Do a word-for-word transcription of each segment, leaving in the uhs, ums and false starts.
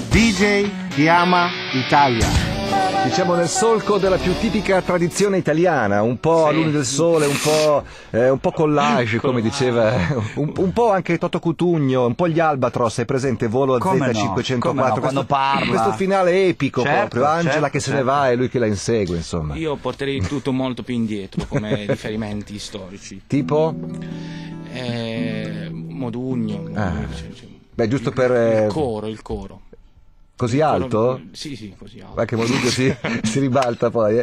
D J ti ama Italia. Diciamo nel solco della più tipica tradizione italiana, un po' Sì. a Luni del Sole, un po', eh, un po' collage, come diceva, un, un po' anche Toto Cutugno, un po' gli Albatros, hai presente? Volo Come Z cinquecentoquattro, no, quando questo, parla. questo finale epico Certo, proprio, Angela certo, che se certo. ne va e lui che la insegue, insomma. Io porterei tutto molto più indietro come riferimenti storici. Tipo? Eh, Modugno. Ah. cioè, cioè, Beh, giusto per... eh, Il coro, il coro. Così alto? Sì, sì, così alto. Ma che Modugno si, si ribalta poi, eh.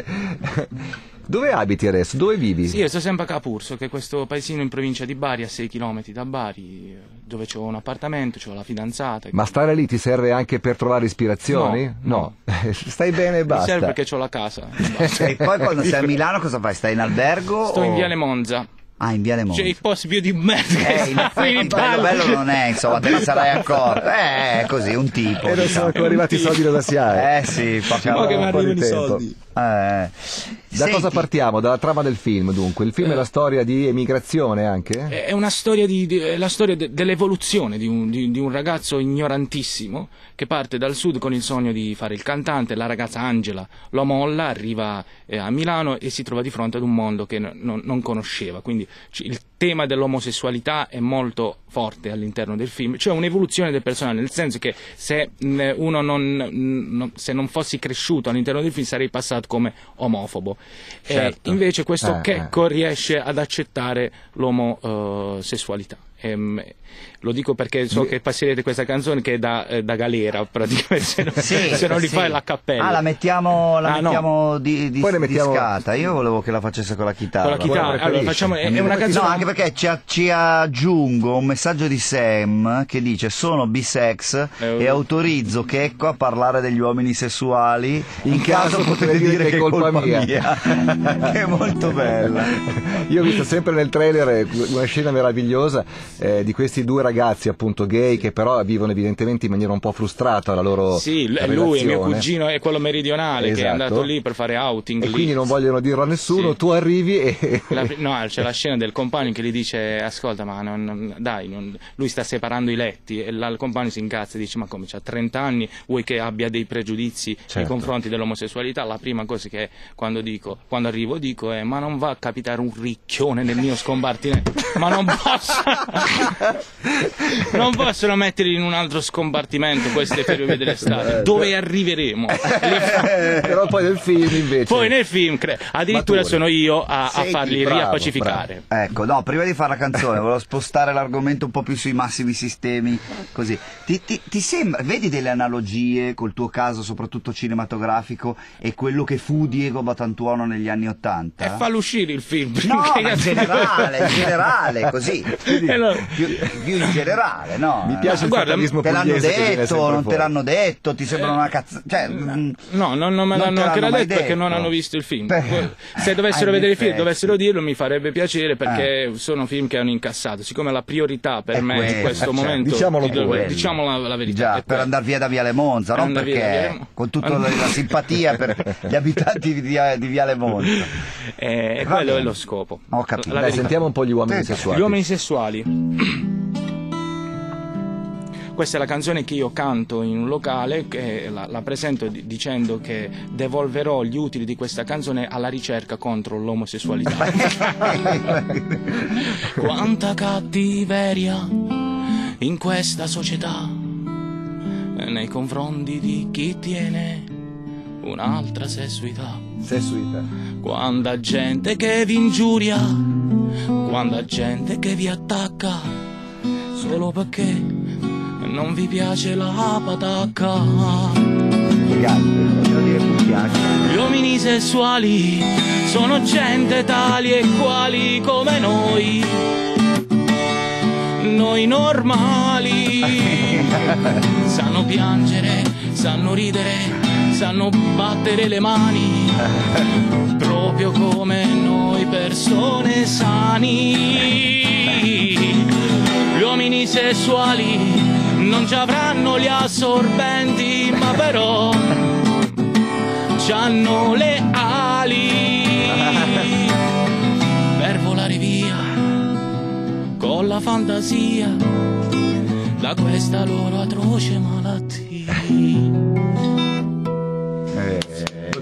Dove abiti adesso? Dove vivi? Sì, io sto sempre a Capurso, che è questo paesino in provincia di Bari, a sei chilometri da Bari, dove c'ho un appartamento, c'ho la fidanzata. Ma stare lì ti serve anche per trovare ispirazioni? No, Stai bene e Mi basta. serve perché c'ho la casa. E poi quando sei a Milano cosa fai? Stai in albergo? Sto o... in Viale Monza. Ah, in Viale Monza. C'è i posti più di merda che Eh, in stanno in effetti bello, Italia. bello non è, insomma, te ne sarai accorto. Eh, è così, un tipo. E non sono diciamo. ancora arrivati i soldi dalla S I A E. Eh sì, fa Ci Ma vuole che un mi po' di arrivano i tempo. soldi. Eh. Da Senti, cosa partiamo? Dalla trama del film, dunque. Il film è la storia di emigrazione anche? È una storia di, di- è la storia de- dell'evoluzione di un, di- di un ragazzo ignorantissimo che parte dal sud con il sogno di fare il cantante. La ragazza Angela lo molla, arriva eh, a Milano e si trova di fronte ad un mondo che no- non- non conosceva. Quindi c- il tema dell'omosessualità è molto forte all'interno del film, cioè un'evoluzione del personaggio, nel senso che se mh, uno non, mh, se non fossi cresciuto all'interno del film sarei passato come omofobo. Certo. E invece questo Eh, Checco riesce ad accettare l'omosessualità. Ehm, lo dico perché so che passerete questa canzone che è da, eh, da galera praticamente, se, non- sì, se non li sì. fai la cappella. Ah, la mettiamo, la Ah, no. mettiamo di, di, Poi ne di mettiamo- scata. Io volevo che la facesse con la chitarra. Con la chitarra. Quello Allora, preferisci. facciamo, è, è No, una canzone. anche perché ci, ci aggiungo un messaggio di Sam che dice: sono bisex Eh, e autorizzo Checco a parlare degli uomini sessuali in caso potete dire che è colpa mia, che è molto bella. Io ho visto sempre nel trailer eh, una scena meravigliosa eh, di questi due ragazzi appunto gay che però vivono evidentemente in maniera un po' frustrata la loro Sì, l- relazione. lui, mio cugino, è quello meridionale che è Esatto. andato lì per fare outing. E lì. quindi non vogliono dirlo a nessuno, Sì. tu arrivi e... La- no, c'è la scena del compagno che gli dice: ascolta, ma non- non- dai, non- lui sta separando i letti. E la- il compagno si incazza e dice: ma come, c'ha trenta anni, vuoi che abbia dei pregiudizi nei Certo. confronti dell'omosessualità? La prima cosa che quando dico, quando arrivo dico è: ma non va a capitare un ricchione nel mio scompartimento? Ma non posso non possono mettere in un altro scompartimento queste ferrovie dell'estate. Dove arriveremo? però poi nel film invece... Poi nel film cre- addirittura Maturi. sono io a, a Senti, farli bravo, riappacificare. Ecco, no, prima di fare la canzone volevo spostare l'argomento un po' più sui massimi sistemi, così. Ti, ti, ti sembra, vedi delle analogie col tuo caso, soprattutto cinematografico, e quello che fu Diego Batantuono negli anni Ottanta? E fallo uscire il film. No, perché- ma in generale, in generale, così. E allora- Più, più in generale, no? Mi piace il Guarda, fatalismo Te l'hanno pugliese che viene detto, sempre non te fuori. l'hanno detto, ti sembra una cazzo... Cioè, mm, No, non, non me Non l'hanno te ancora l'hanno mai detto perché non detto. hanno visto il film. Beh, Poi, se dovessero ah, in vedere il film, effetti. dovessero dirlo, mi farebbe piacere perché sono film che hanno incassato. Siccome la priorità per È me in quella, questo certo. momento, Diciamolo di- pure. diciamo la, la verità. già, è per quella. andare via da Viale Monza, Per non andare via da perché Viale Monza. con tutta la, la simpatia per gli abitanti di, via- di Viale Monza. Eh, Va quello bene. è lo scopo. Ho capito. La Dai, verità. sentiamo un po' gli uomini Sì, sessuali. Gli uomini sessuali. Questa è la canzone che io canto in un locale, che la, la presento di- dicendo che devolverò gli utili di questa canzone alla ricerca contro l'omosessualità. Quanta cattiveria in questa società nei confronti di chi tiene un'altra sessualità. Sessualità. Quanta gente che vi ingiuria, quanta gente che vi attacca solo perché non vi piace la patacca. Gli uomini sessuali sono gente tali e quali come noi, noi normali. Sanno piangere, sanno ridere, sanno battere le mani, proprio come noi persone sani. Gli uomini sessuali non ci avranno gli assorbenti, ma però c'hanno le ali per volare via con la fantasia da questa loro atroce malattia.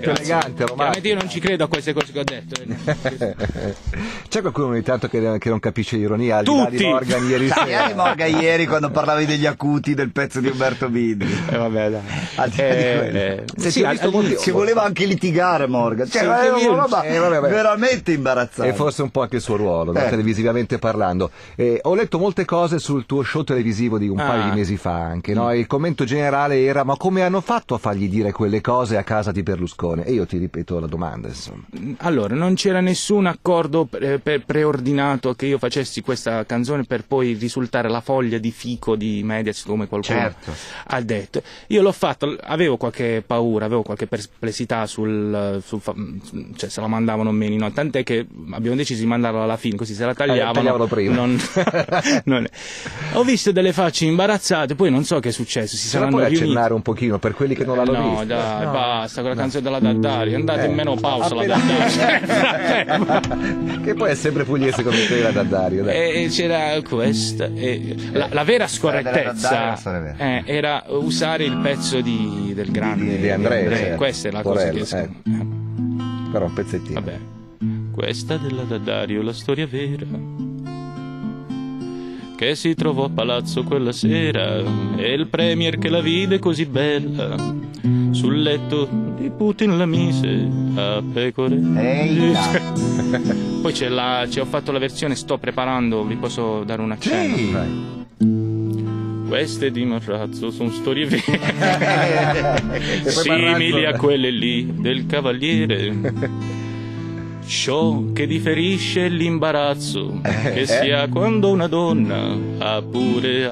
molto Grazie. elegante, Chiaramente romantico. io non ci credo a queste cose che ho detto. C'è qualcuno ogni tanto che, che non capisce l'ironia? Al di là di Tutti! Morgan ieri sera. Ieri Morgan, ieri quando parlavi degli acuti del pezzo di Umberto Bindi. Eh, vabbè, dai. Al di là di Eh, quello. eh, Se sì, ti ho al- visto al- molti- ci voleva anche litigare Morgan, cioè Sì, era io- una roba eh, vabbè, vabbè. veramente imbarazzante. E forse un po' anche il suo ruolo, no? Eh. televisivamente parlando. Eh, ho letto molte cose sul tuo show televisivo di un Ah. paio di mesi fa anche, no? E il commento generale era: ma come hanno fatto a fargli dire quelle cose a casa di Berlusconi? E io ti ripeto la domanda, insomma. Allora, non c'era nessun accordo pre- pre- preordinato che io facessi questa canzone per poi risultare la foglia di fico di Mediaset, come qualcuno Certo. ha detto. Io l'ho fatto, avevo qualche paura, avevo qualche perplessità sul, sul fa- cioè se la mandavano o meno, no? Tant'è che abbiamo deciso di mandarla alla fine, così se la tagliavano, Eh, tagliavano prima. non- non- ho visto delle facce imbarazzate, poi non so che è successo, si Se la saranno puoi riuniti. accennare un pochino per quelli che non l'hanno no, vista? dai, No. basta con la canzone della Daddari, andate Eh. in menopausa la Appena- Daddari. Che poi è sempre pugliese come quella da Dario, dai. E c'era questa. e la, la vera storia della Daddari è scorrettezza la storia vera. eh, era usare il pezzo di, del grande Di Andrea, certo. Questa è la cosa Porello, che. eh. Però un pezzettino. Vabbè. Questa della Daddario, la storia vera. Che si trovò a palazzo quella sera e il premier che la vide così bella sul letto di Putin la mise a pecore. Eita. Poi c'è la, c'è, ho fatto la versione, sto preparando, vi posso dare un accenno. Sì. Vai. Queste di Marrazzo sono storie vere, E poi simili Marrazzo- a quelle lì del cavaliere. Ciò che differisce è l'imbarazzo che si ha quando una donna ha pure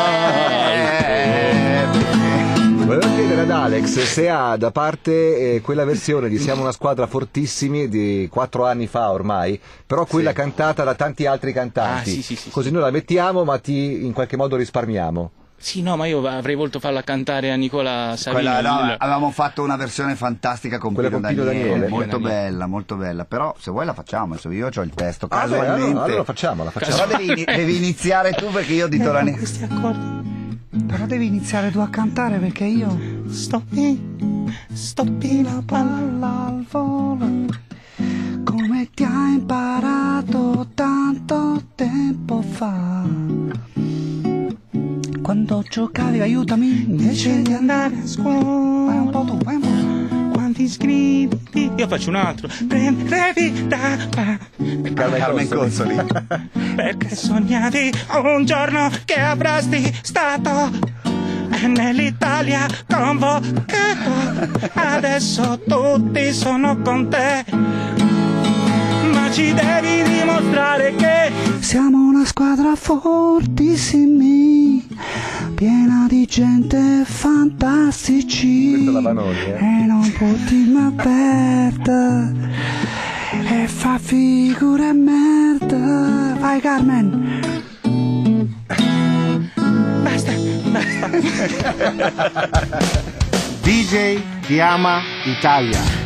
l'altro. Volevo chiedere ad Alex se ha da parte eh, quella versione di Siamo una squadra fortissimi di quattro anni fa ormai, però quella Sì. cantata da tanti altri cantanti. Ah, sì, sì, sì, Così noi la mettiamo, ma ti in qualche modo risparmiamo. Sì, no, ma io avrei voluto farla cantare a Nicola Savino. Quella, no, il- avevamo fatto una versione fantastica con Quella Pino con Pino Daniele, Daniele. molto Pino Daniele. bella, molto bella, però se vuoi la facciamo, adesso io ho il testo Ah, beh, casualmente. allora, allora facciamo, la facciamo. Però devi, devi iniziare tu perché io di Torani. Questi accordi. Però devi iniziare tu a cantare perché io Stoppi, stoppi la palla al volo. come ti ha imparato tanto tempo fa. Quando giocavi aiutami Invece di andare a scuola, vai un po' tu, vai un po' tu. quanti iscritti? Io faccio un altro. Prendevi da pa- Carmen Consoli. perché sognavi un giorno che avresti stato nell'Italia convocato. Adesso tutti sono con te, ma ci devi dimostrare che Siamo una squadra fortissimi, piena di gente fantastici. Questa è la Vanoni, eh. E non potremmo perdere e fa figure merda. Vai Carmen. basta, basta. D J Ti Ama Italia.